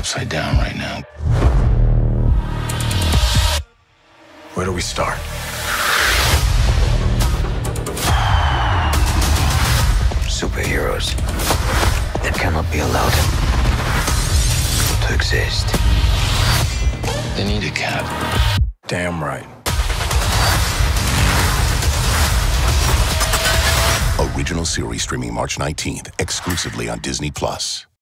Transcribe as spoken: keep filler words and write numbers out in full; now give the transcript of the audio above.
upside down right now. Where do we start? Superheroes that cannot be allowed to exist. They need a cap. Damn right. Original series streaming March nineteenth, exclusively on Disney Plus.